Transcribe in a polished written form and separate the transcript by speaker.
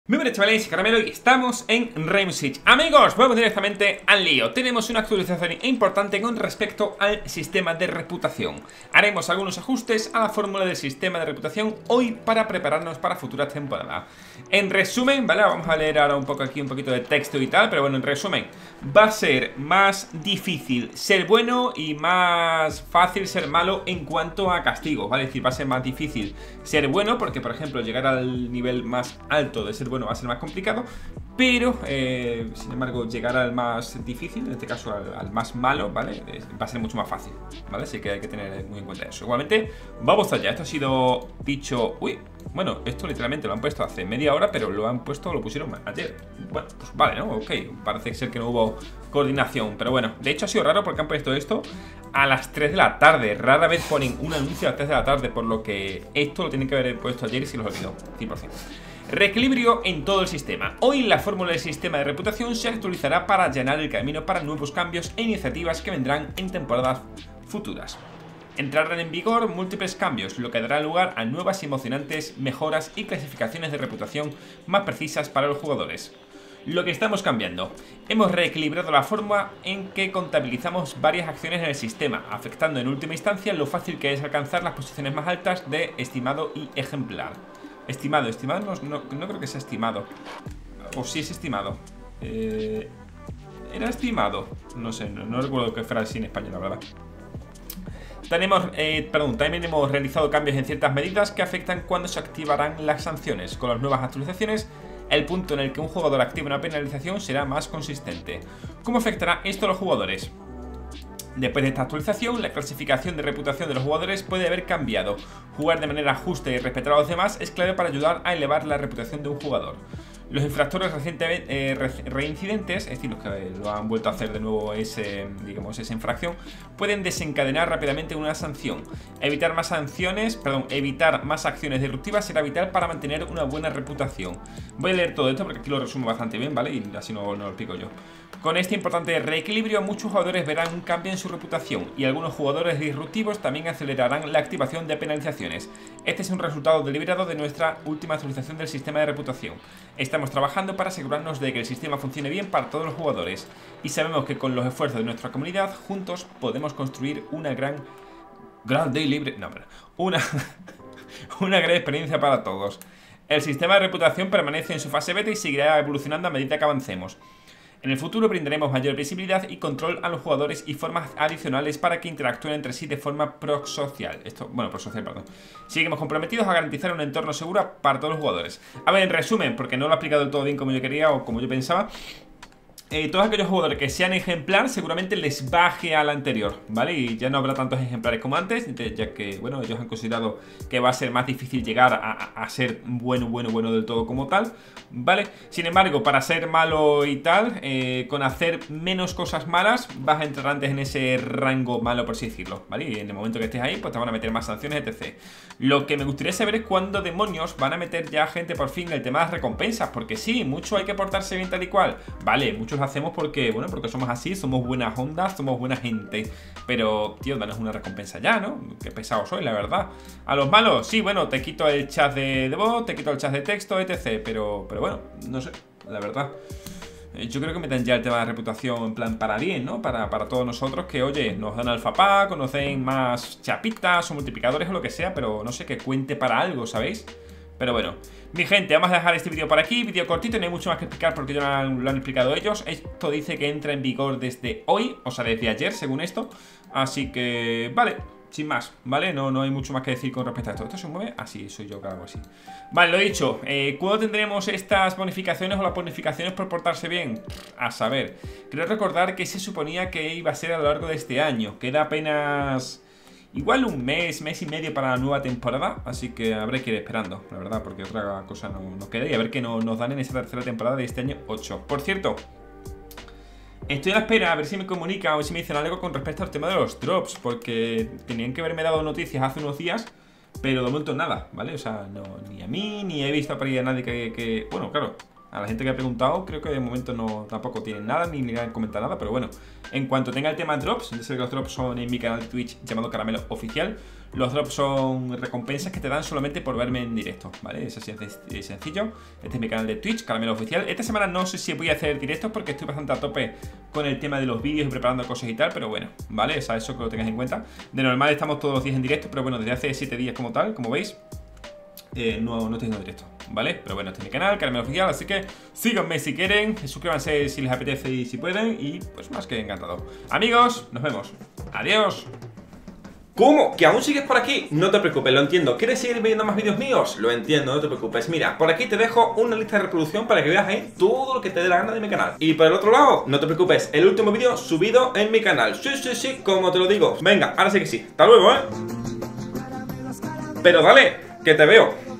Speaker 1: Muy buenas chavales, Caramelo y estamos en Rainbow Six. Amigos, vamos directamente al lío. Tenemos una actualización importante con respecto al sistema de reputación. Haremos algunos ajustes a la fórmula del sistema de reputación hoy para prepararnos para futuras temporadas. En resumen, ¿vale? Vamos a leer ahora un poco aquí un poquito de texto y tal, pero bueno, en resumen, va a ser más difícil ser bueno y más fácil ser malo en cuanto a castigos, ¿vale? Es decir, va a ser más difícil ser bueno porque, por ejemplo, llegar al nivel más alto de ser bueno va a ser más complicado, pero sin embargo llegar al más difícil, en este caso al más malo, ¿vale? Va a ser mucho más fácil, ¿vale? Así que hay que tener muy en cuenta eso. Igualmente, vamos allá. Esto ha sido dicho... Uy, bueno, esto literalmente lo han puesto hace media hora, pero lo pusieron ayer. Bueno, pues vale, ¿no? Ok, parece ser que no hubo coordinación, pero bueno, de hecho ha sido raro porque han puesto esto a las 3 de la tarde. Rara vez ponen un anuncio a las 3 de la tarde, por lo que esto lo tienen que haber puesto ayer y se los olvidó, 100%. Reequilibrio en todo el sistema. Hoy la fórmula del sistema de reputación se actualizará para allanar el camino para nuevos cambios e iniciativas que vendrán en temporadas futuras. Entrarán en vigor múltiples cambios, lo que dará lugar a nuevas y emocionantes mejoras y clasificaciones de reputación más precisas para los jugadores. Lo que estamos cambiando. Hemos reequilibrado la forma en que contabilizamos varias acciones en el sistema, afectando en última instancia lo fácil que es alcanzar las posiciones más altas de estimado y ejemplar. Estimado no creo que sea estimado. O sí es estimado. Era estimado. No sé, no recuerdo que fuera así en español, la verdad. También hemos realizado cambios en ciertas medidas que afectan cuando se activarán las sanciones. Con las nuevas actualizaciones, el punto en el que un jugador active una penalización será más consistente. ¿Cómo afectará esto a los jugadores? Después de esta actualización, la clasificación de reputación de los jugadores puede haber cambiado. Jugar de manera justa y respetar a los demás es clave para ayudar a elevar la reputación de un jugador. Los infractores recientemente reincidentes, es decir, los que lo han vuelto a hacer de nuevo esa infracción, pueden desencadenar rápidamente una sanción. Evitar más acciones disruptivas será vital para mantener una buena reputación. Voy a leer todo esto porque aquí lo resumo bastante bien, ¿vale? Y así no lo explico yo. Con este importante reequilibrio, muchos jugadores verán un cambio en su reputación y algunos jugadores disruptivos también acelerarán la activación de penalizaciones. Este es un resultado deliberado de nuestra última actualización del sistema de reputación. Estamos trabajando para asegurarnos de que el sistema funcione bien para todos los jugadores y sabemos que con los esfuerzos de nuestra comunidad, juntos podemos construir una gran experiencia para todos. El sistema de reputación permanece en su fase beta y seguirá evolucionando a medida que avancemos. En el futuro brindaremos mayor visibilidad y control a los jugadores y formas adicionales para que interactúen entre sí de forma prosocial. Seguimos comprometidos a garantizar un entorno seguro para todos los jugadores. A ver, en resumen, porque no lo he explicado del todo bien como yo quería o como yo pensaba, todos aquellos jugadores que sean ejemplar seguramente les baje al anterior, ¿vale? Y ya no habrá tantos ejemplares como antes, ya que, bueno, ellos han considerado que va a ser más difícil llegar a ser bueno del todo como tal, ¿vale? Sin embargo, para ser malo y tal, con hacer menos cosas malas, vas a entrar antes en ese rango malo, por así decirlo, ¿vale? Y en el momento que estés ahí, pues te van a meter más sanciones, etc. Lo que me gustaría saber es cuándo demonios van a meter ya gente por fin el tema de las recompensas, porque sí, mucho hay que portarse bien tal y cual, vale, muchos hacemos porque, bueno, porque somos así, somos buenas ondas, somos buena gente. Pero, tío, danos una recompensa ya, ¿no? Qué pesado soy, la verdad. A los malos, sí, bueno, te quito el chat de voz, te quito el chat de texto, etc. Pero bueno, no sé, la verdad. Yo creo que metan ya el tema de reputación en plan para bien, ¿no? Para todos nosotros que, oye, nos dan alfapack, nos den más chapitas o multiplicadores o lo que sea, pero no sé, que cuente para algo, ¿sabéis? Pero bueno, mi gente, vamos a dejar este vídeo por aquí. Vídeo cortito, no hay mucho más que explicar porque ya lo han explicado ellos. Esto dice que entra en vigor desde hoy, o sea, desde ayer, según esto. Así que, vale, sin más, ¿vale? No hay mucho más que decir con respecto a esto. ¿Esto se mueve? Así, soy yo que hago así. Vale, lo he dicho. ¿Cuándo tendremos estas bonificaciones o las bonificaciones por portarse bien? A saber, creo recordar que se suponía que iba a ser a lo largo de este año. Queda apenas... igual un mes y medio para la nueva temporada. Así que habrá que ir esperando, la verdad, porque otra cosa no queda. Y a ver qué nos dan en esa tercera temporada de este año 8. Por cierto, estoy a la espera a ver si me comunican o si me dicen algo con respecto al tema de los drops, porque tenían que haberme dado noticias hace unos días, pero de momento nada, ¿vale? O sea, no, ni a mí, ni he visto por ahí a nadie que... Bueno, claro, A la gente que ha preguntado, creo que de momento no tampoco tienen nada, ni han comentado nada. Pero bueno, en cuanto tenga el tema drops, ya sé que los drops son en mi canal de Twitch llamado Caramelo Oficial. Los drops son recompensas que te dan solamente por verme en directo, ¿vale? Es así de sencillo. Este es mi canal de Twitch, Caramelo Oficial. Esta semana no sé si voy a hacer directos porque estoy bastante a tope con el tema de los vídeos y preparando cosas y tal. Pero bueno, ¿vale? O sea, eso que lo tengáis en cuenta. De normal estamos todos los días en directo, pero bueno, desde hace 7 días como tal, como veis, no estoy haciendo directo, ¿vale? Pero bueno, este es mi canal, Caramelo Oficial, así que síganme si quieren, suscríbanse si les apetece y si pueden. Y pues más que encantado. Amigos, nos vemos. Adiós.
Speaker 2: ¿Cómo? ¿Que aún sigues por aquí? No te preocupes, lo entiendo. ¿Quieres seguir viendo más vídeos míos? Lo entiendo, no te preocupes. Mira, por aquí te dejo una lista de reproducción para que veas ahí todo lo que te dé la gana de mi canal. Y por el otro lado, no te preocupes, el último vídeo subido en mi canal. Sí, como te lo digo. Venga, ahora sí que sí. Hasta luego, ¿eh? Pero dale, que te veo.